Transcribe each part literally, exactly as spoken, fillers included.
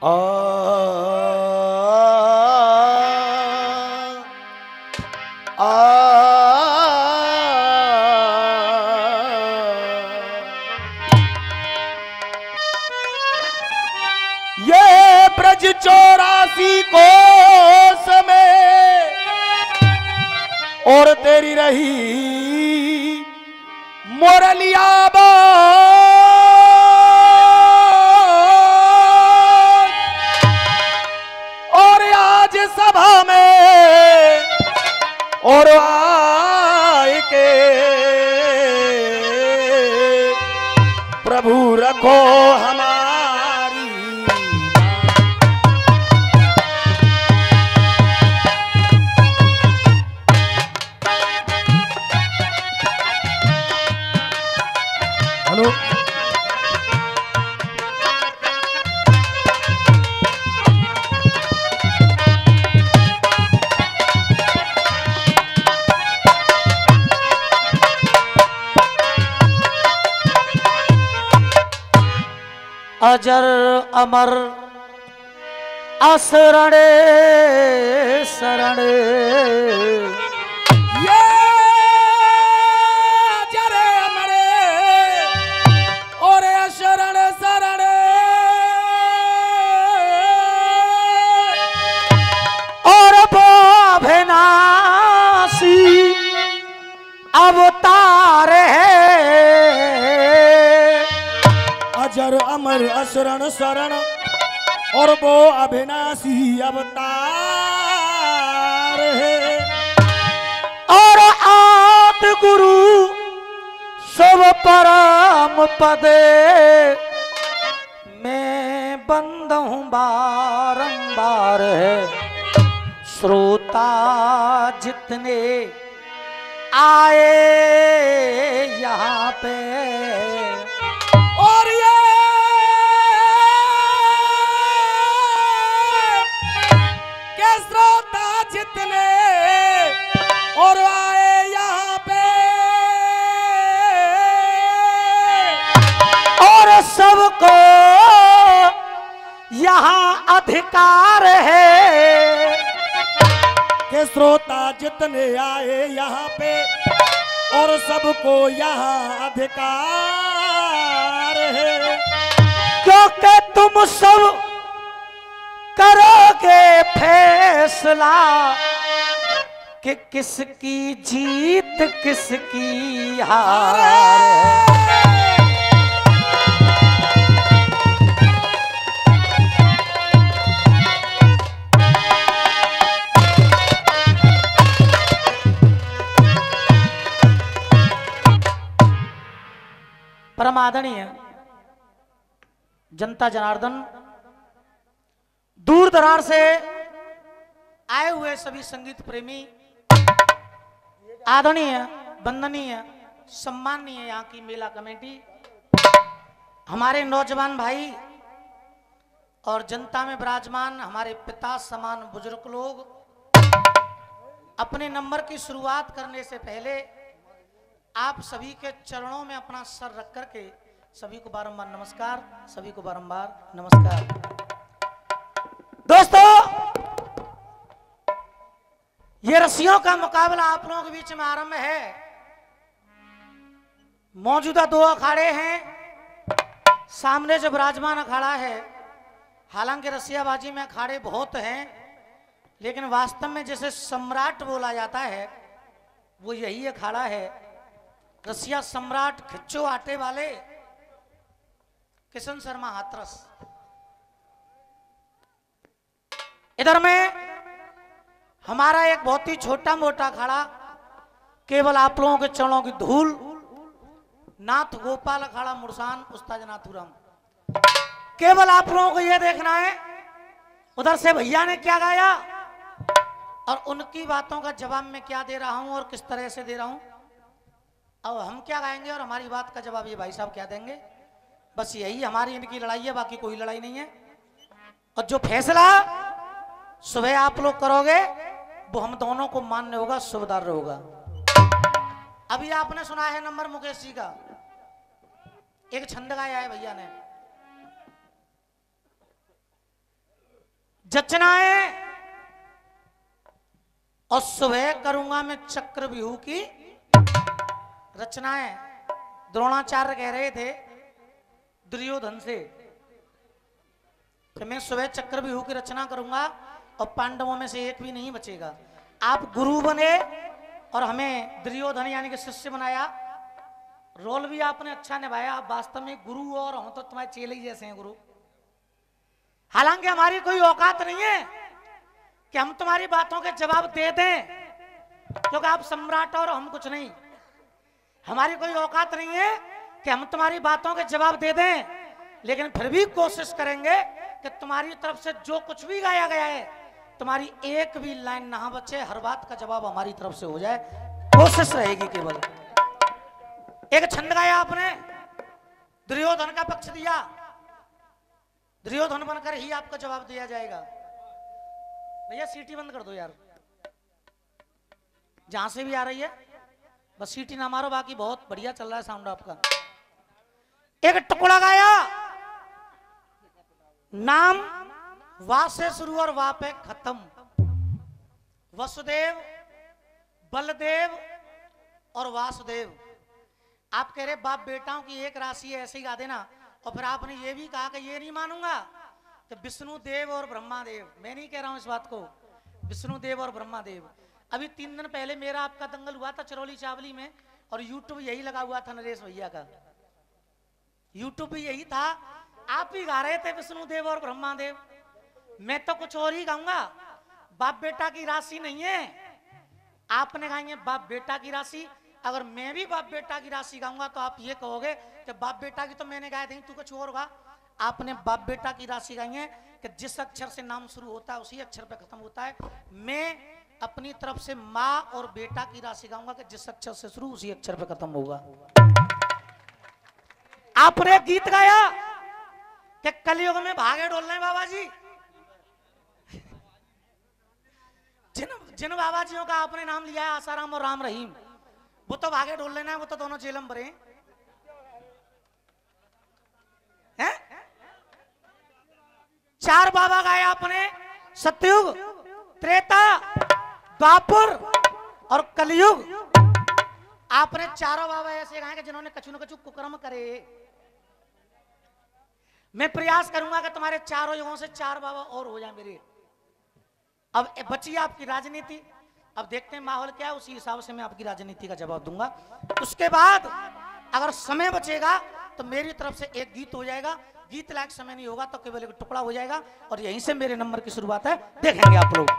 आ ये ब्रज चौरासी कोस में और तेरी रही मुरलिया और आज सभा में और आए के प्रभु रखो हमारी हेलो अजर अमर असरणे शरणे ये अजर अमरे और शरण शरण और वो अभिनाशी अवतार है। अजर अमर असरण शरण और वो अविनाशी अवतार है। और आद गुरु सब परम पदे मैं बंद हूँ बारंबार है। श्रोता जितने आए यहाँ पे और ये के श्रोता जितने और आए यहाँ पे और सबको यहाँ अधिकार है। के श्रोता जितने आए यहाँ पे और सबको यहाँ अधिकार है। क्योंकि तुम सब करोगे फैसला कि किसकी जीत किसकी हार है। परम आदरणीय जनता जनार्दन, दूर दरार से आए हुए सभी संगीत प्रेमी, आदरणीय वंदनीय सम्माननीय यहाँ की मेला कमेटी, हमारे नौजवान भाई और जनता में विराजमान हमारे पिता समान बुजुर्ग लोग, अपने नंबर की शुरुआत करने से पहले आप सभी के चरणों में अपना सर रख करके सभी को बारंबार नमस्कार, सभी को बारंबार नमस्कार। दोस्तों, ये रस्सियों का मुकाबला आप लोगों के बीच में आरंभ है। मौजूदा दो अखाड़े हैं। सामने जो विराजमान अखाड़ा है, हालांकि रस्सियाबाजी में अखाड़े बहुत हैं, लेकिन वास्तव में जिसे सम्राट बोला जाता है वो यही अखाड़ा है। रसिया सम्राट खिच्चो आटे वाले किशन शर्मा हाथरस। इधर में हमारा एक बहुत ही छोटा मोटा अखाड़ा, केवल आप लोगों के चरणों की धूल, नाथ गोपाल अखाड़ा मुरसान उस्ताद नाथुराम। केवल आप लोगों को यह देखना है उधर से भैया ने क्या गाया और उनकी बातों का जवाब मैं क्या दे रहा हूं और किस तरह से दे रहा हूं। अब हम क्या गाएंगे और हमारी बात का जवाब ये भाई साहब क्या देंगे। बस यही हमारी इनकी लड़ाई है, बाकी कोई लड़ाई नहीं है। और जो फैसला सुबह आप लोग करोगे वो हम दोनों को मान्य होगा, सुबदार होगा। अभी आपने सुना है नंबर मुकेश जी का, एक छंद गाया है भैया ने। जचनाएं और सुबह करूंगा मैं चक्रव्यूह की रचनाएं। द्रोणाचार्य कह रहे थे दुर्योधन से कि मैं सुबह चक्रव्यूह की रचना करूंगा और पांडवों में से एक भी नहीं बचेगा। आप गुरु बने और हमें दुर्योधन यानी कि शिष्य बनाया। रोल भी आपने अच्छा निभाया। आप वास्तव में गुरु और हम तो तुम्हारे चेले ही जैसे हैं गुरु। हालांकि हमारी कोई औकात नहीं है कि हम तुम्हारी बातों के जवाब दे दें, क्योंकि आप सम्राट और हम कुछ नहीं। हमारी कोई औकात नहीं है कि हम तुम्हारी बातों के जवाब दे दें, लेकिन फिर भी कोशिश करेंगे कि तुम्हारी तरफ से जो कुछ भी गाया गया है, तुम्हारी एक भी लाइन ना बचे, हर बात का जवाब हमारी तरफ से हो जाए, कोशिश रहेगी केवल। एक छंद गाया आपने, दुर्योधन का पक्ष दिया, दुर्योधन बनकर ही आपका जवाब दिया जाएगा। भैया सीटी बंद कर दो यार, जहां से भी आ रही है बस सीटी ना मारो, बाकी बहुत बढ़िया चल रहा है साउंड आपका। एक टुकड़ा गाया, नाम वा से शुरू और वा पे खत्म। वसुदेव, बलदेव और वासुदेव। आप कह रहे बाप बेटाओं की एक राशि है, ऐसे ही गा देना। और फिर आपने ये भी कहा कि ये नहीं मानूंगा तो विष्णु देव और ब्रह्मा देव। मैं नहीं कह रहा हूं इस बात को, विष्णु देव और ब्रह्मा देव। अभी तीन दिन पहले मेरा आपका दंगल हुआ था चरौली चावली में, और यूट्यूब यही लगा हुआ था नरेश भैया का, यूट्यूब भी यही था। आप ही गा रहे थे विष्णु देव और ब्रह्मा देव, मैं तो कुछ और ही गाऊंगा। बाप बेटा की राशि नहीं है, आपने गाई है बाप बेटा की राशि। अगर मैं भी बाप बेटा की राशि गाऊंगा तो आप ये कहोगे कि बाप बेटा की तो मैंने गाया थी, तू कुछ और होगा। आपने बाप बेटा की राशि गाई है कि जिस अक्षर से नाम शुरू होता है उसी अक्षर पे खत्म होता है। मैं अपनी तरफ से माँ और बेटा की राशि गाऊंगा कि जिस अक्षर से शुरू उसी अक्षर पे खत्म होगा। आपने गीत गाया कि कलयुग में भागे डोल रहे बाबा जी। जिन जिन बाबा जियों का आपने नाम लिया है आसाराम और राम रहीम, वो तो भागे डोल लेना है, वो तो दोनों जेलम भरे हैं। चार बाबा गाए आपने, सतयुग, त्रेता, द्वापर और कलयुग। आपने चारों बाबा ऐसे गाए कि जिन्होंने कछु न कछु कुकर्म करे। मैं प्रयास करूंगा कि तुम्हारे चारों युगों से चार बाबा और हो जाए मेरे। अब बची आपकी राजनीति, अब देखते हैं माहौल क्या है, उसी हिसाब से मैं आपकी राजनीति का जवाब दूंगा। उसके बाद अगर समय बचेगा तो मेरी तरफ से एक गीत हो जाएगा। गीत लायक समय नहीं होगा तो केवल एक टुकड़ा हो जाएगा, और यहीं से मेरे नंबर की शुरुआत है। देखेंगे आप लोग।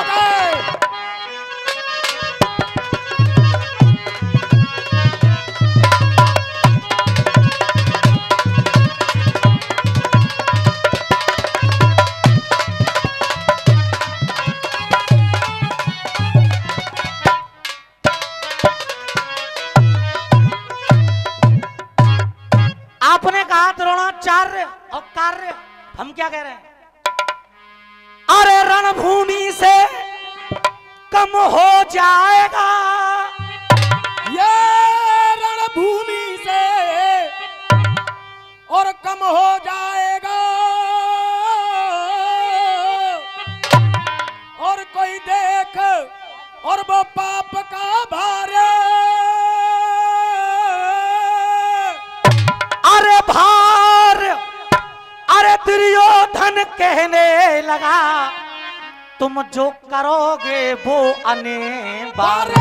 आपने कहा द्रोणाचार्य और कार्य, हम क्या कह रहे हैं? अरे रणभूमि से कम हो जाएगा, ये रणभूमि से और कम हो जाएगा, और कोई देख और वो पाप का भार। अरे भार, अरे दुर्योधन कहने लगा तुम जो करोगे वो अने बार।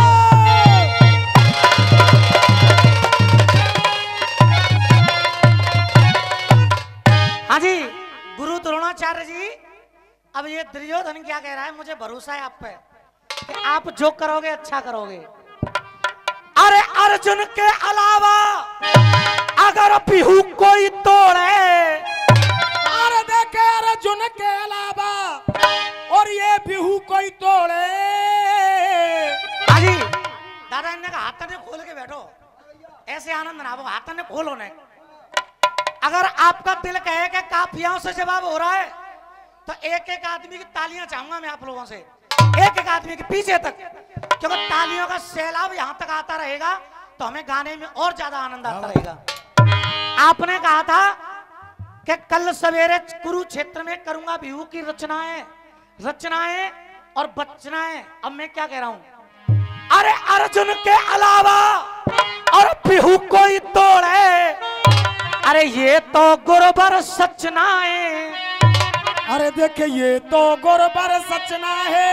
हाँ जी गुरु द्रोणाचार्य जी, अब ये दुर्योधन क्या कह रहा है? मुझे भरोसा है आप पे कि आप जो करोगे अच्छा करोगे। अरे अर्जुन के अलावा अगर बिहू कोई तोड़े, अरे देखे अर्जुन के अलावा और ये बिहू कोई तोड़े। अजी दादा इन्हें का हाथ ने खोल के बैठो, ऐसे आनंद ना, वो हाथ ने खोलो ने। अगर आपका दिल कहे कि काफियाओं से जवाब हो रहा है तो एक एक आदमी की तालियां चाहूंगा मैं आप लोगों से, एक एक आदमी के पीछे तक, क्योंकि तालियों का सैलाब यहां तक आता रहेगा तो हमें गाने में और ज्यादा आनंद आता रहेगा। आपने कहा था कि कल सवेरे कुरुक्षेत्र में करूंगा बिहू की रचनाएं। रचनाएं और बचनाएं। अब मैं क्या कह रहा हूं, अरे अर्जुन के अलावा और बिहू कोई तोड़े, अरे ये तो गुरुबर सचनाएं। अरे देखे ये तो गुरुबर सचना है,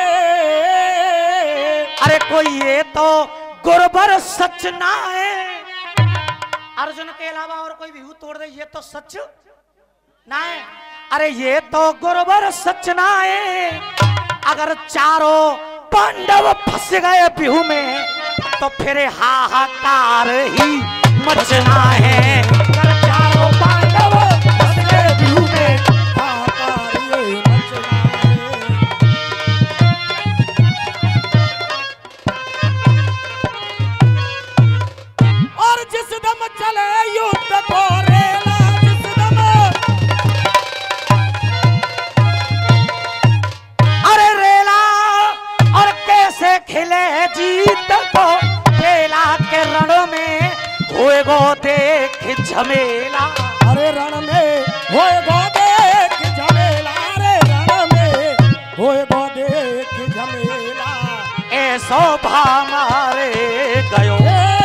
अरे कोई ये तो गुरुबर सचनाएं। अर्जुन के अलावा और कोई बिहू तोड़ दे ये तो सच ना है। अरे ये तो गुरुबर सचनाएं। अगर चारों पांडव फंस गए बिहू में तो फिर हाहाकार ही मचना है। अगर चारों पांडव फंस गए बिहू में, हाहाकार ही मचना है। और जिस दम चले युद्ध को रेला, जिस दम अरे रेला और कैसे खिले जीत को, रेला के रण में होए गो देख झमेला। अरे रण में होए गो देख झमेला, रे रण में होए गो देख झमेला। ऐसो भा मारे गयो,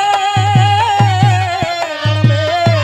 रण में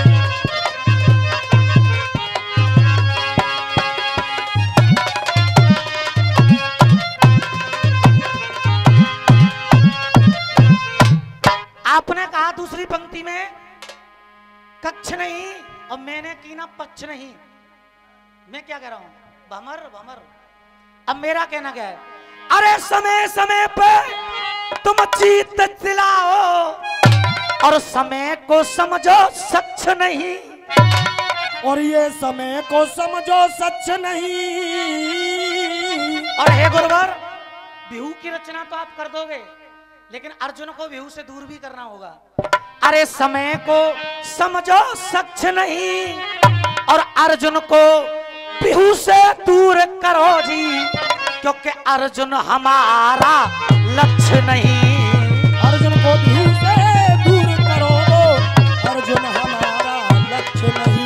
आपने कहा दूसरी पंक्ति में कक्ष नहीं और मैंने की ना पक्ष नहीं। मैं क्या कह रहा हूं, भमर भमर। अब मेरा कहना क्या है, अरे समय समय पे तुम जीत दिलाओ और समय को समझो सच नहीं। और ये समय को समझो सच नहीं। और हे गुरुवर, बिहू की रचना तो आप कर दोगे, लेकिन अर्जुन को बिहू से दूर भी करना होगा। अरे समय को समझो सच नहीं और अर्जुन को बिहू से दूर करो जी, क्योंकि अर्जुन हमारा लक्ष्य नहीं। अर्जुन को बिहू से दूर करो दो, अर्जुन हमारा लक्ष्य नहीं।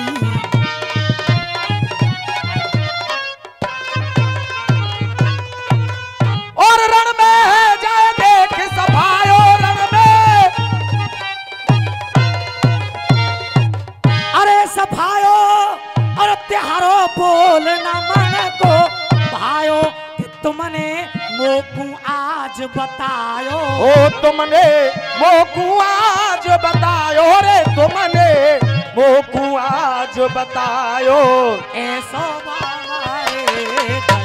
और रण में जाए देख सभायो, रण में अरे सभायो और त्योहारो बोल न मन को भायो, कि तुमने मोकू आज बतायो। ओ तुमने मोकू आज बतायो, रे तुमने मोकू आज बतायो। ऐसो बारे गयो।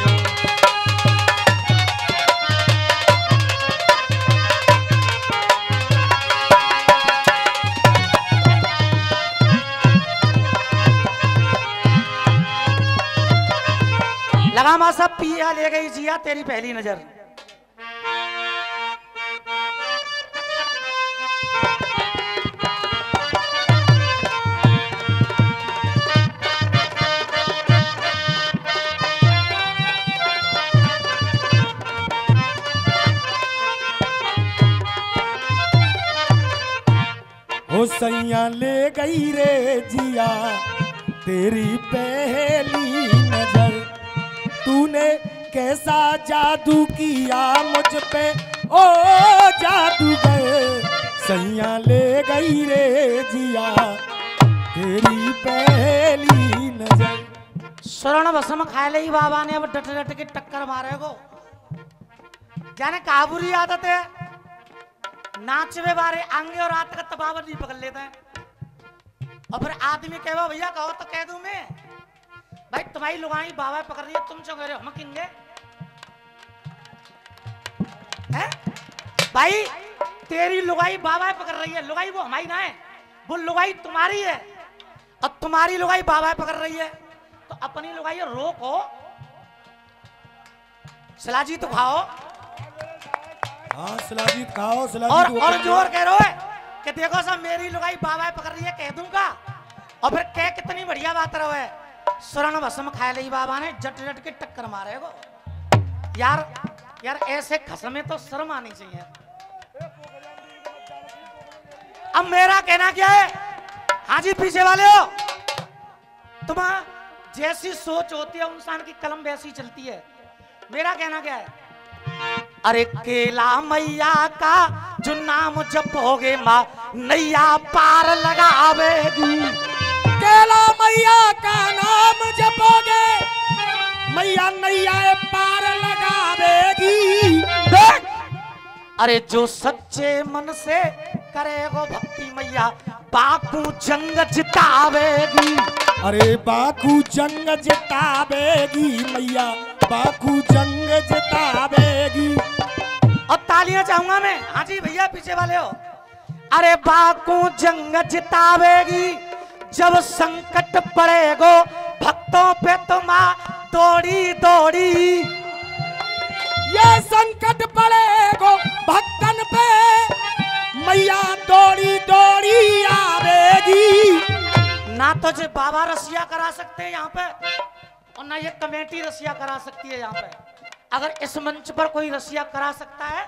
लगा मा सब पिया ले गई जिया तेरी पहली नजर। हो सैया ले गई रे जिया तेरी पहली नजर, तूने कैसा जादू किया मुझ पे ओ जादूगर। सैया ले गई रे जिया तेरी पहली नजर। स्वर्ण भस्म खाए ले ही बाबा ने अब डट डट के टक्कर मारे को। जाने काबुरी आदत है, नाचवे बारे आंगे और रात का तबावर नहीं पकड़ लेते हैं। और फिर आदमी कहो भैया कहो तो कह दूं मैं, भाई तुम्हारी लुगाई बाबा पकड़ रही है, तुम क्यों कह रहे हो हम किंगे हैं? भाई तेरी लुगाई बाबा पकड़ रही है, लुगाई वो हमारी ना है, वो लुगाई तुम्हारी है। और तुम्हारी लुगाई बाबा पकड़ रही है तो अपनी लुगाई रोको, सलाजी तो खाओ। हाँ सलाजीत खाओ, सलाजीत और और जोर कह रहे हो कि देखो सब मेरी लुगाई बाबा पकड़ रही है कह दूंगा। और फिर कह कितनी बढ़िया बात रहो है, स्वर्ण भस्म खाए ली बाबा ने जट जट के टक्कर मारे को। यार यार ऐसे खसमे तो शर्म आनी चाहिए। अब मेरा कहना क्या है, हाँ जी पीछे वाले हो, तुम जैसी सोच होती है इंसान की कलम वैसी चलती है। मेरा कहना क्या है, अरे केला मैया का जो नाम जपोगे माँ नैया पार लगावेगी। केला मैया का नाम जपोगे मैया नैया पार लगावेगी। देख, अरे जो सच्चे मन से करेगो भक्ति मैया बाकू जंग जितावेगी। अरे बाकू जंग जितावेगी मैया बाकू जंग जितावेगी। और तालियां चाहूंगा मैं, हाँ जी भैया पीछे वाले हो। अरे बाकू जंग जितावेगी जब संकट पड़ेगो भक्तों पे तो माँ दौड़ी दौड़ी। ये संकट पड़ेगो भक्तन पे मैया दौड़ी दौड़ी आवेगी। ना तो जो बाबा रसिया करा सकते हैं यहाँ पे, और ना ये कमेटी रसिया करा सकती है यहाँ पे। अगर इस मंच पर कोई रसिया करा सकता है,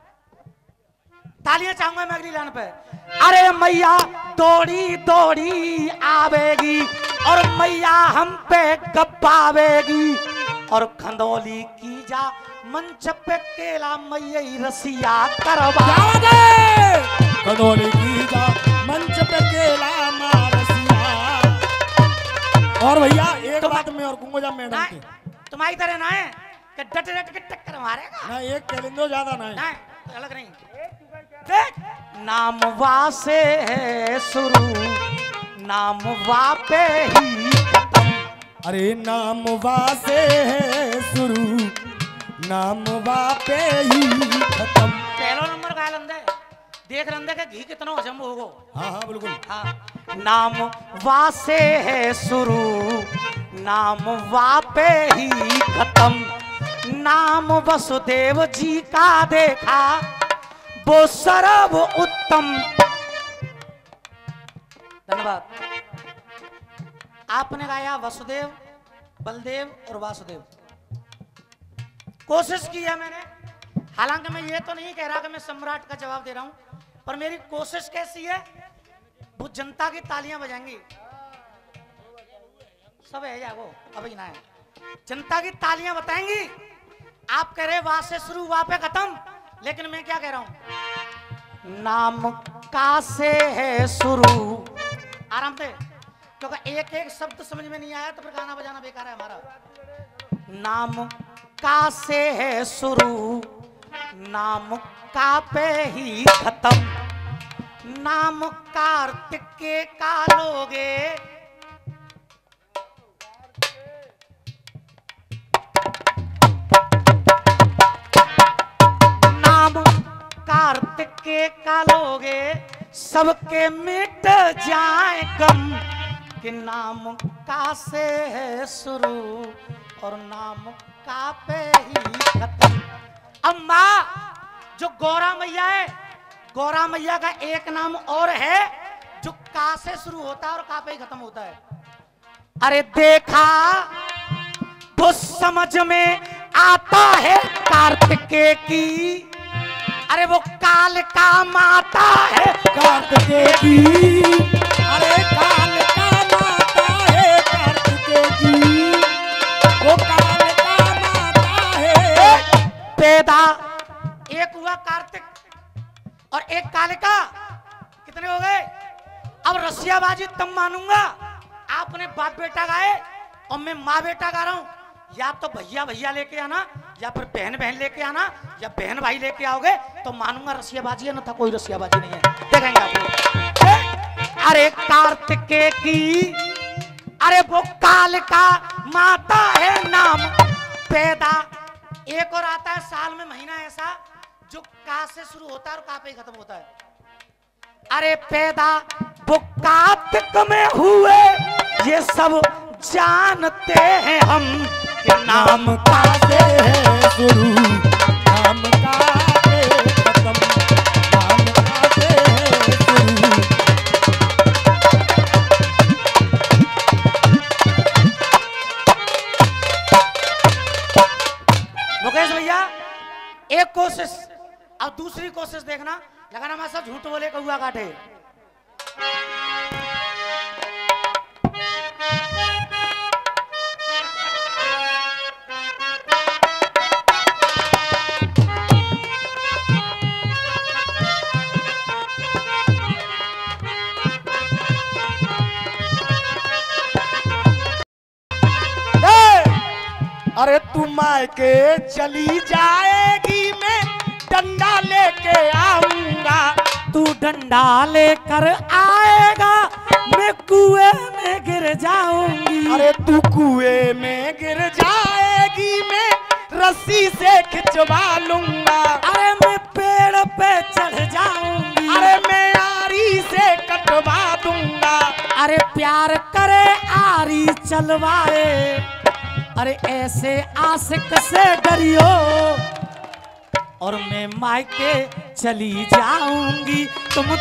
तालियां चाहूंगा मैं अगली लाइन पे। अरे मैया दौड़ी दौड़ी आवेगी और मैया हम पे गप्पावेगी। और खंदौली की जा मंच पे केला मैया रसिया करवा दे। खंदौली की जा मंच पे केला माँ रसिया। और भैया एक बात मैं और कहूंगा जब मैडम की तुम्हारी तरह ना है कि डट डट के टक्कर मारेगा ना, एक कैलेंडर ज्यादा ना है ना, अलग नहीं। देख, नाम वा से है शुरू नाम वा पे ही खत्म। अरे नाम वा से है शुरू नाम वा पे ही खत्म। पहला नंबर गायल अंदे देख रंदे के घी कितना हजम होगो। हाँ हाँ बिल्कुल। हाँ, नाम वा से है शुरू नाम वा पे ही खत्म। नाम वसुदेव जी का देखा वो सर्व उत्तम। धन्यवाद। आपने गाया वसुदेव बलदेव और वासुदेव। कोशिश की है मैंने, हालांकि मैं ये तो नहीं कह रहा कि मैं सम्राट का जवाब दे रहा हूं, पर मेरी कोशिश कैसी है, वो जनता की तालियां बजाएंगी सब है जागो अभी ना है, जनता की तालियां बताएंगी। आप कह रहे वहां से शुरू वहां पे खत्म, लेकिन मैं क्या कह रहा हूं, नाम का से है शुरू। आराम से, क्योंकि एक एक शब्द समझ में नहीं आया तो फिर गाना बजाना बेकार है हमारा। नाम का से है शुरू नाम का पे ही खत्म। नाम कार्तिक के का लोगे नाम कार्तिक के का लोगे सबके मिट जाए गम। कि नाम का से है शुरू और नाम का पे ही खत्म। अब माँ जो गौरा मैया है, गौरा मैया का एक नाम और है जो का से शुरू होता है और का पे ही खत्म होता है। अरे देखा तो समझ में आता है कार्तिकेय की। अरे वो काल का माता है कार्तिकेय की। अरे काल का माता है कार्तिकेय की। वो काल का माता है। पैदा एक हुआ कार्तिक और एक कालिका, कितने हो गए? अब रसियाबाजी तब मानूंगा आपने बाप बेटा गाए और मैं माँ बेटा गा रहा हूं। या तो भैया भैया लेके आना या फिर बहन बहन लेके आना या बहन भाई लेके आओगे तो मानूंगा रसियाबाजी है, ना था कोई रसियाबाजी नहीं है। देखेंगे आप लोग। अरे कार्तिकेय की, अरे वो काल का माता है नाम पैदा। एक और आता है साल में महीना ऐसा जो का से शुरू होता है और का पे ही खत्म होता है। अरे पैदा वो कार्तिक में हुए ये सब जानते हैं हम। कि नाम का से है शुरू नाम का पे खत्म। नाम का से है शुरू। मुकेश भैया एक कोशिश, अब दूसरी कोशिश देखना, लगाना मासा झूठ बोले कौआ काटे। अरे तू मायके चली जाएगी मैं डंडा लेके आऊंगा। तू डंडा लेकर आएगा मैं कुएं में गिर जाऊंगी। अरे तू कुएं में गिर जाएगी मैं रस्सी से खिंचवा लूंगा। अरे मैं पेड़ पे चढ़ जाऊंगी। अरे मैं आरी से कटवा दूंगा। अरे प्यार करे आरी चलवाए। अरे ऐसे आशिक से डरियो और मैं मायके चली जाऊंगी। तुम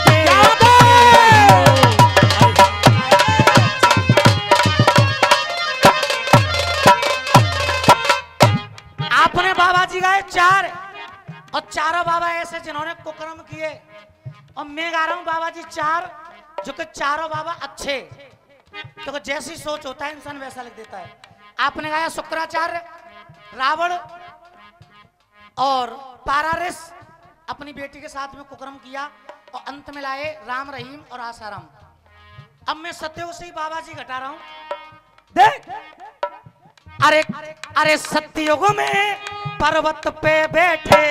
आपने बाबा जी गाए चार और चारों बाबा ऐसे जिन्होंने कुकर्म किए और मैं गा रहा हूं बाबा जी चार जो कि चारों बाबा अच्छे। तो जैसी सोच होता है इंसान वैसा लिख देता है। आपने गाया शुक्राचार्य, रावण और पारारिस अपनी बेटी के साथ में कुकर्म किया और अंत में लाए राम रहीम और आसाराम। अब मैं सत्योग से ही बाबा जी घटा रहा हूं। देख अरे अरे सत्युग में पर्वत पे बैठे।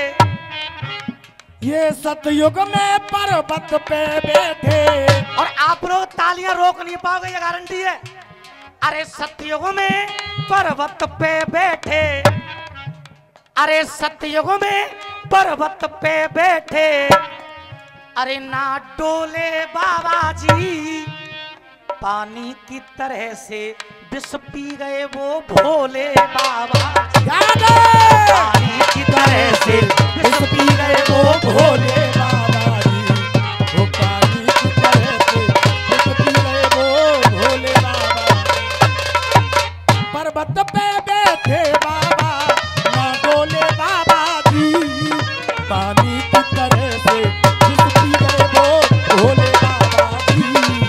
ये सतयुग में पर्वत पे बैठे। और आप लोग तालियां रोक नहीं पाओगे ये गारंटी है। अरे सत्युग में पर्वत पे बैठे। अरे सत्युग में पर्वत पे बैठे। अरे ना डोले बाबा जी पानी की तरह से विष पी गए वो भोले बाबा। पानी की तरह से विष पी गए वो भोले बाबा जी। वो पानी की तरह से विष पी गए वो भोले बाबा। पर्वत पे बैठे बाबा ना डोले बाबा जी। पानी की तरह से विष पी गए वो भोले बाबा जी।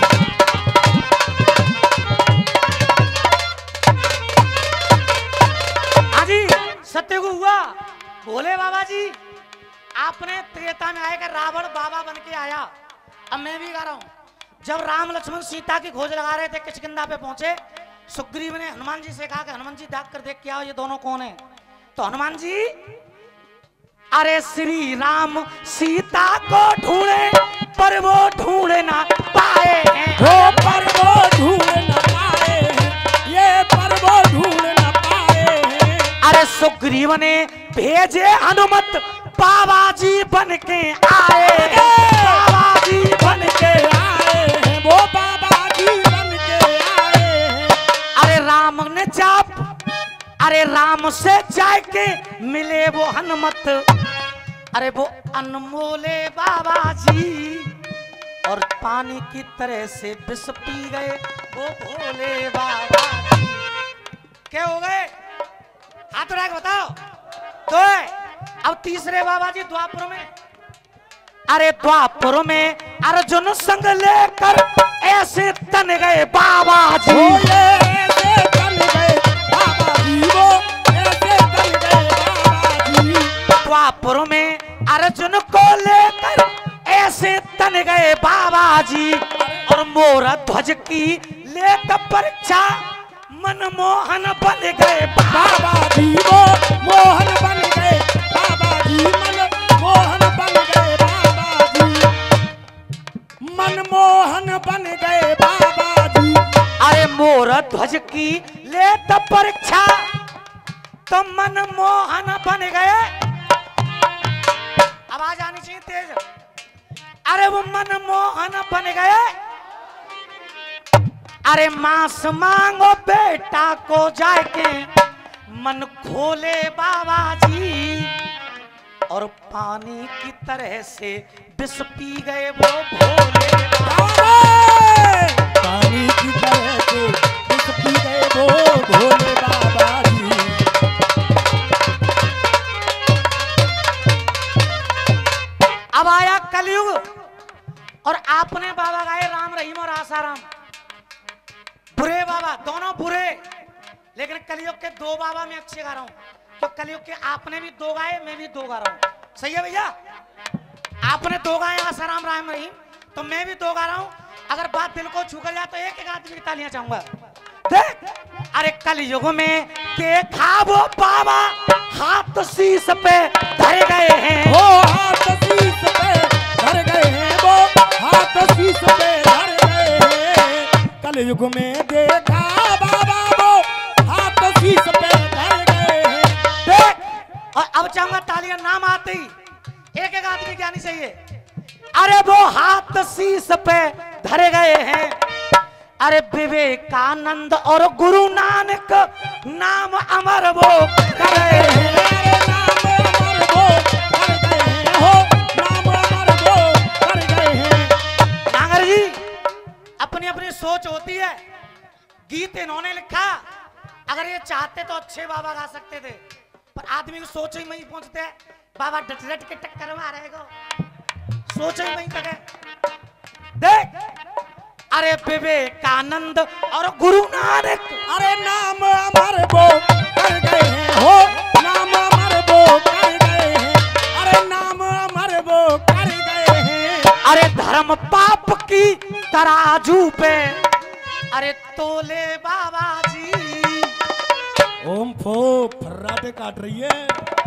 सत्युग हुआ भोले बाबा जी आपने त्रेता में आएगा रावण बाबा बन के आया। अब मैं भी गा रहा हूं। जब राम लक्ष्मण सीता की खोज लगा रहे थे किष्किंधा पे पहुंचे, सुग्रीव ने हनुमान जी से कहा कि हनुमान जी दाग कर देख के आओ ये दोनों कौन है। तो हनुमान जी अरे श्री राम सीता को ढूंढे पर वो ढूंढ ना पाए हैं। वो पर वो ढूंढ ना पाए हैं। ये पर वो ढूंढ ना पाए हैं। अरे सुग्रीव ने भेजे हनुमत बाबा जी बन के आए। बाबा जी बन के आए हैं। वो बाबा जी बन के आए हैं। अरे राम ने चाप अरे राम से जाके मिले वो हनुमत। अरे वो अनमोले बाबा जी और पानी की तरह से विष पी गए वो भोले बाबा जी। क्या हो गए हाथ उठा के बताओ। तो अब तीसरे बाबा जी द्वापर में। अरे द्वापर में अर्जुन संग लेकर ऐसे तन गए बाबा जी। वो ये ऐसे तन गए बाबा जी। वो ऐसे तन गए बाबा जी। द्वापर में अर्जुन को लेकर ऐसे तन गए बाबा जी। और मोरा ध्वज की लेकर परीक्षा मनमोहन बन गए बाबा जी। वो मोहन बन गए बाबा जी। मनमोहन बन गए बाबा जी। मनमोहन बन गए बाबा जी। अरे मोर ध्वज की ले तो परीक्षा तो मनमोहन बन गए। आवाज आनी चाहिए तेज। अरे वो मनमोहन बन गए। अरे मांस मांगो बेटा को जाके मन खोले बाबा जी। और पानी की तरह से विष पी गए वो भोले बाबा। पानी की तरह से विष पी गए वो भोले बाबा जी। अब आया कलयुग और आपने बाबा गाए राम रहीम और आसाराम। बुरे बाबा दोनों बुरे, लेकिन कलयुग के दो बाबा मैं अच्छे गा रहा हूं। तो कलयुग के आपने भी दो गाए मैं भी दो गा रहा हूं। सही है भैया। आपने दो गाए आसाराम राम रहीम तो मैं भी दो गा रहा हूं। अगर बात दिल को छू कर जाए तो एक एक आदमी की तालियां चाहूंगा। देख अरे कलयुग में देखा वो बाबा हाथ शीश पे धर गए हैं। वो हाथ शीश पे धर गए हैं, वो हाथ शीश पे धर गए हैं। कलयुग में देखा बाबा वो हाथ शीश पे धर गए हैं। देख, और अब चाहूंगा तालियां नाम आते ही एक एक आदमी ज्ञानी चाहिए। अरे वो हाथ शीश पे धरे गए हैं, अरे विवेकानंद और गुरु नानक नाम अमर वो कर गए हैं। अरे नाम अमर वो कर गए हैं, हो नाम अमर वो कर गए हैं। नागर जी, अपनी अपनी सोच होती है। गीत इन्होंने लिखा, अगर ये चाहते तो अच्छे बाबा गा सकते थे, पर आदमी की सोच ही नहीं पहुंचते है। बाबा डट डट के टक्कर मार रहेगा, सोच ही नहीं तक है। देख, अरे विवेकानंद और गुरु नानक, अरे नाम अमर वो कर गए हैं, हो नाम अमर वो कर गए हैं। अरे नाम अमर वो कर गए हैं। अरे धर्म पाप की तराजू पे अरे तोले बाबा जी। ओम फो फर्राटे काट रही है।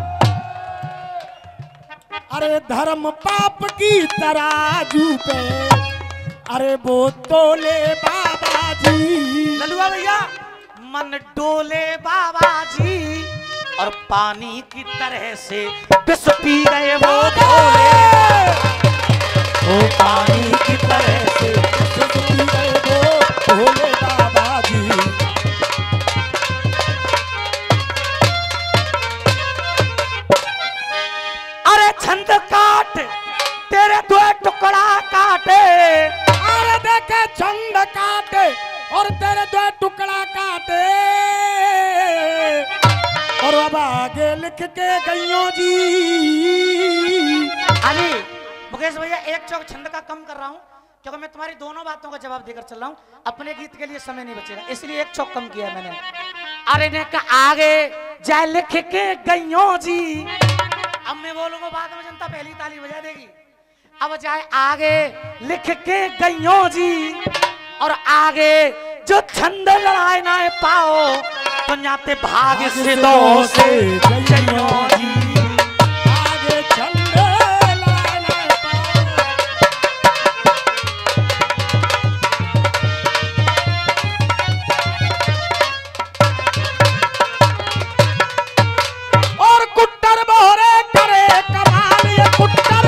अरे धर्म पाप की तराजू पे अरे वो तोले बाबा जी। ललुआ भैया, मन डोले बाबा जी, और पानी की तरह से विष पी गए वो डोले। वो पानी की तरह से विष पी गए वो तोले बाबा जी। अरे छंद काट तेरे दो टुकड़ा काटे, अरे देखे छंद काटे और तेरे दो टुकड़ा काटे, और अब आगे लिख के गइयों जी। अली मुकेश भैया, एक चौक छंद का कम कर रहा हूँ क्योंकि मैं तुम्हारी दोनों बातों का जवाब देकर चल रहा हूँ। अपने गीत के लिए समय नहीं बचेगा, इसलिए एक चौक कम किया मैंने। अरे ने कहा आगे जाए लिख के गइयों जी। अब मैं बोलूंगा बाद में जनता पहली ताली बजा देगी। अब जाए आगे लिख के गइयों जी, और आगे जो छंद लड़ाए ना पाओ तो जाते भाग्य से दो से गइयों जी। आगे छंद लड़ाए ना पाओ। और कुट्टर बोरे करे कमाल, ये कुट्टर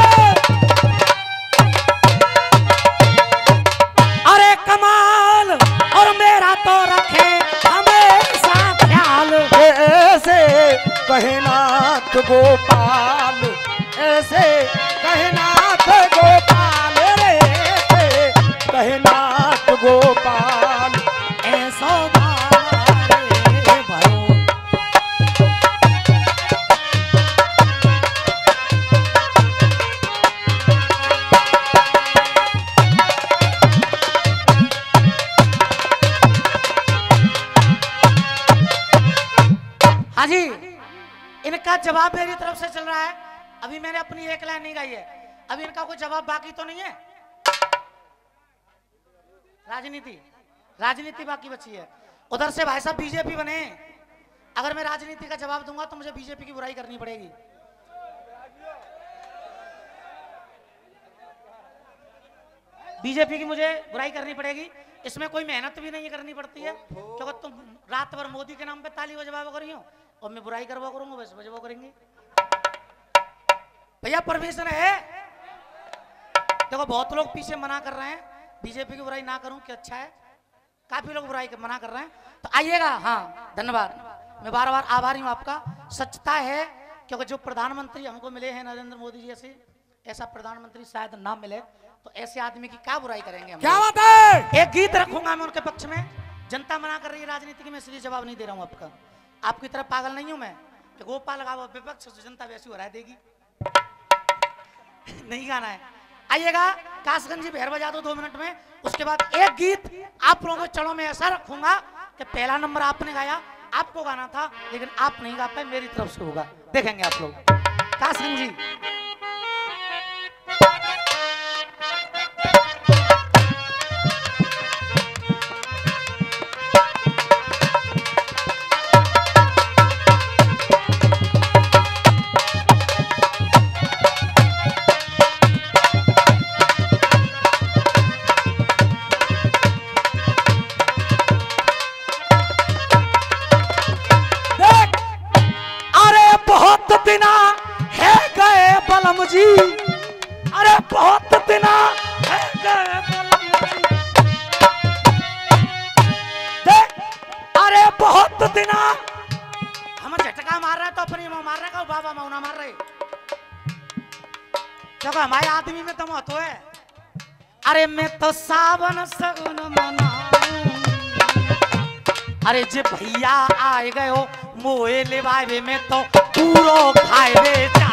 अरे कमाल, और मेरा तो रखे हमेशा ख्याल। ऐसे कहनाथ गोपाल, ऐसे कहनाथ गोपाल रे, ऐसे कहनाथ गोपाल। ऐसो बाबा रे भयो। हाँ जी, इनका जवाब मेरी तरफ से चल रहा है। अभी मैंने अपनी एक लाइन नहीं गाई है, अभी इनका कोई जवाब बाकी तो नहीं है। राजनीति राजनीति बाकी बची है। उधर से भाई साहब बीजेपी बने, अगर मैं राजनीति का जवाब दूंगा तो मुझे बीजेपी की बुराई करनी पड़ेगी। बीजेपी की मुझे बुराई करनी पड़ेगी, इसमें कोई मेहनत भी नहीं करनी पड़ती है, क्योंकि तुम रात भर मोदी के नाम पे ताली बजवा कर रही हो और मैं बुराई करवा करूंगा, बस बजवा करेंगे। भैया परमिशन है। देखो बहुत लोग पीछे मना कर रहे हैं बीजेपी की बुराई ना करूं कि अच्छा है, काफी लोग बुराई मना कर रहे हैं, तो आइएगा। हाँ धन्यवाद, मैं बार बार आभारी हूं आपका। सच्चता है क्योंकि जो प्रधानमंत्री हमको मिले हैं नरेंद्र मोदी जी जैसे, ऐसा प्रधानमंत्री शायद ना मिले, तो ऐसे आदमी की क्या बुराई करेंगे हम। क्या बात है। एक गीत रखूंगा मैं उनके पक्ष में। जनता मना कर रही है राजनीति की, मैं इसलिए जवाब नहीं दे रहा हूं आपका। आपकी तरफ पागल नहीं हूं मैं कि गोपाल लगाओ विपक्ष, जनता वैसी हरा देगी। नहीं गाना है। आइएगा, कासगंज जी भैर बजा दो दो मिनट में। उसके बाद एक गीत आप लोगों के चरणों में ऐसा रखूंगा कि पहला नंबर आपने गाया, आपको गाना था लेकिन आप नहीं गा पाए, मेरी तरफ से होगा, देखेंगे आप लोग। कासगंज जी दिना है गए बलम जी, अरे बहुत दिना है गए बलम जी, देख अरे बहुत दिना हम झटका मार रहे तो अपनी माँ मार रहे का बाबा मौना मार रहे देखो हमारे आदमी में तुम तो है। अरे मैं तो सावन सगुन मनाऊं, अरे जे भैया आए गए हो मोए लेवावे में तो पूरो खाए जा।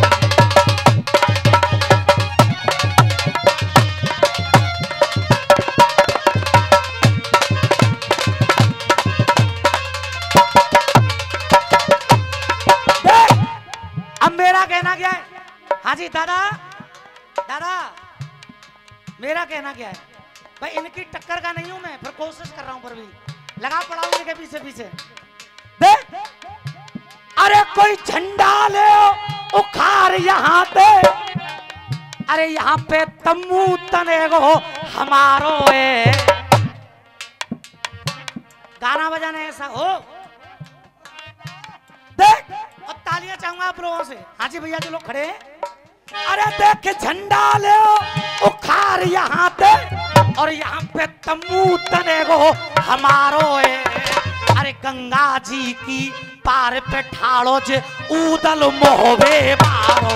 अब मेरा कहना क्या है? हाँ जी दादा, दादा मेरा कहना क्या है भाई, इनकी टक्कर का नहीं हूं मैं, फिर कोशिश कर रहा हूं, पर भी लगा पड़ा हूं इनके पीछे पीछे। देख अरे कोई झंडा ले उखाड़ यहाँ पे, अरे यहाँ पे तम्बू तने गो हमारो है, गाना बजाना ऐसा हो। देख और तालियां चाहूंगा आप लोगों से। हाँ जी भैया जो लोग खड़े हैं, अरे देख झंडा ले उखाड़ यहाँ पे, और यहाँ पे तम्बू तने गो हमारो है, अरे गंगा जी की पार पे ठाड़ो जे ऊदल मोहबे बारो।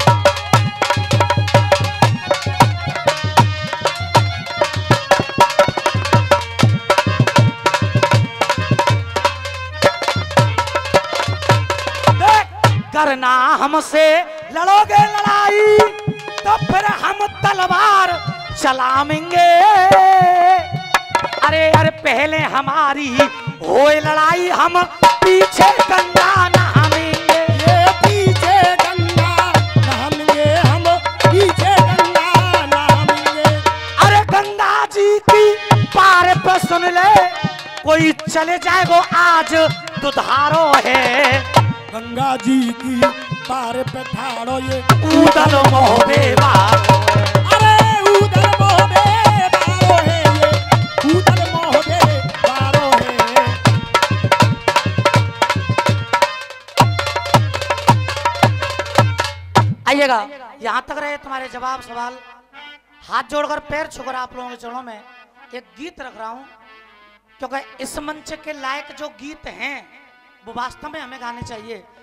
करना हमसे लड़ोगे लड़ाई तो फिर हम तलवार चलाएंगे, अरे अरे पहले हमारी होए लड़ाई हम पीछे गंगा नहाएंगे, ये पीछे गंगा नहाएंगे, हम पीछे गंगा नहाएंगे। अरे गंगा जी की पार पे सुन ले कोई चले जाएगो आज दुधारो है, गंगा जी की पार पे ठाड़ो ये ऊदल मोहबे बारो, अरे ऊदल मोहबे बारो है, ये ऊदल मोहबे बारो है। आइएगा यहाँ तक रहे तुम्हारे जवाब सवाल। हाथ जोड़कर पैर छूकर आप लोगों के चरणों में एक गीत रख रहा हूँ, क्योंकि इस मंच के लायक जो गीत हैं वो वास्तव में हमें गाने चाहिए।